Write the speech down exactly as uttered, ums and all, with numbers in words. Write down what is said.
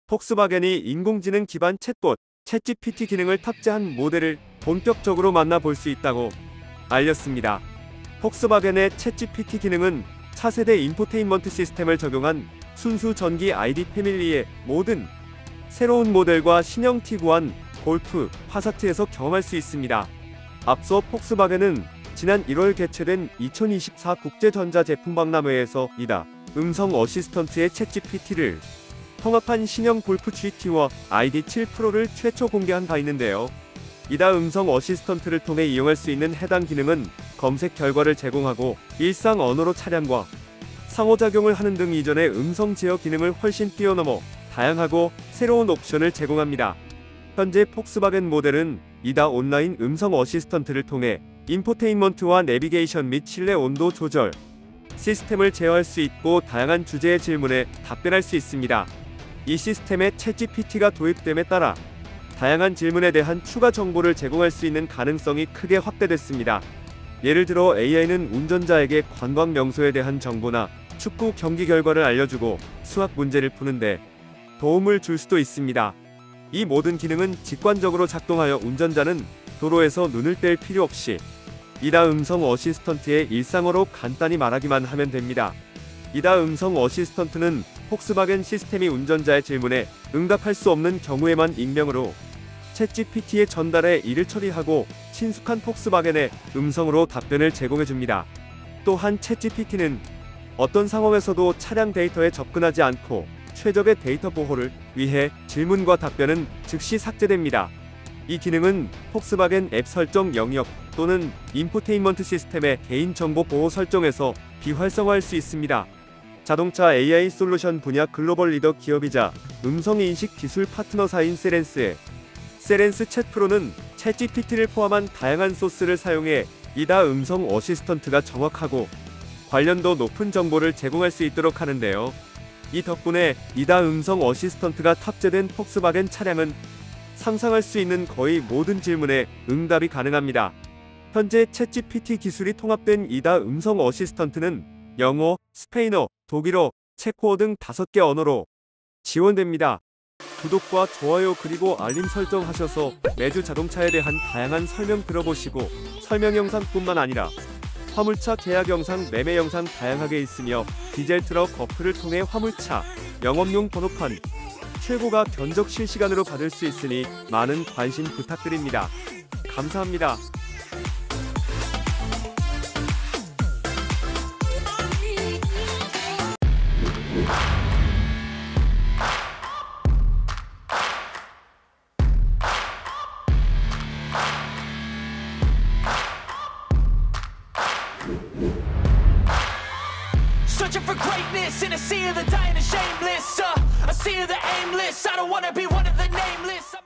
폭스바겐이 인공지능 기반 챗봇 챗지피티 기능을 탑재한 모델을 본격적으로 만나볼 수 있다고 알렸습니다. 폭스바겐의 챗지피티 기능은 차세대 인포테인먼트 시스템을 적용한 순수 전기 아이디 패밀리의 모든 새로운 모델과 신형 티구안, 골프, 파사트에서 경험할 수 있습니다. 앞서 폭스바겐은 지난 일월 개최된 이천이십사 국제전자제품박람회에서 이다 음성 어시스턴트의 챗지피티를 통합한 신형 골프 지티와 아이디 칠 프로를 최초 공개한 바 있는데요. 이다 음성 어시스턴트를 통해 이용할 수 있는 해당 기능은 검색 결과를 제공하고 일상 언어로 차량과 상호작용을 하는 등 이전의 음성 제어 기능을 훨씬 뛰어넘어 다양하고 새로운 옵션을 제공합니다. 현재 폭스바겐 모델은 이다 온라인 음성 어시스턴트를 통해 인포테인먼트와 내비게이션 및 실내 온도 조절 시스템을 제어할 수 있고 다양한 주제의 질문에 답변할 수 있습니다. 이 시스템에 챗지피티가 도입됨에 따라 다양한 질문에 대한 추가 정보를 제공할 수 있는 가능성이 크게 확대됐습니다. 예를 들어 에이아이는 운전자에게 관광 명소에 대한 정보나 축구 경기 결과를 알려주고 수학 문제를 푸는데 도움을 줄 수도 있습니다. 이 모든 기능은 직관적으로 작동하여 운전자는 도로에서 눈을 뗄 필요 없이 이다 음성 어시스턴트의 일상어로 간단히 말하기만 하면 됩니다. 이다 음성 어시스턴트는 폭스바겐 시스템이 운전자의 질문에 응답할 수 없는 경우에만 익명으로 챗지피티에 전달해 이를 처리하고 친숙한 폭스바겐의 음성으로 답변을 제공해줍니다. 또한 챗지피티는 어떤 상황에서도 차량 데이터에 접근하지 않고 최적의 데이터 보호를 위해 질문과 답변은 즉시 삭제됩니다. 이 기능은 폭스바겐 앱 설정 영역 또는 인포테인먼트 시스템의 개인정보 보호 설정에서 비활성화할 수 있습니다. 자동차 에이아이 솔루션 분야 글로벌 리더 기업이자 음성인식 기술 파트너사인 세렌스의 세렌스 챗 프로는 챗지피티를 포함한 다양한 소스를 사용해 이다 음성 어시스턴트가 정확하고 관련도 높은 정보를 제공할 수 있도록 하는데요. 이 덕분에 이다 음성 어시스턴트가 탑재된 폭스바겐 차량은 상상할 수 있는 거의 모든 질문에 응답이 가능합니다. 현재 챗지피티 기술이 통합된 이다 음성 어시스턴트는 영어, 스페인어, 독일어, 체코어 등 다섯 개 언어로 지원됩니다. 구독과 좋아요 그리고 알림 설정하셔서 매주 자동차에 대한 다양한 설명 들어보시고 설명 영상뿐만 아니라 화물차 계약 영상, 매매 영상 다양하게 있으며 디젤 트럭 어플을 통해 화물차 영업용 번호판 최고가 견적 실시간으로 받을 수 있으니 많은 관심 부탁드립니다. 감사합니다. Searching for greatness in a sea of the dying and shameless. Uh, a sea of the aimless. I don't wanna be one of the nameless.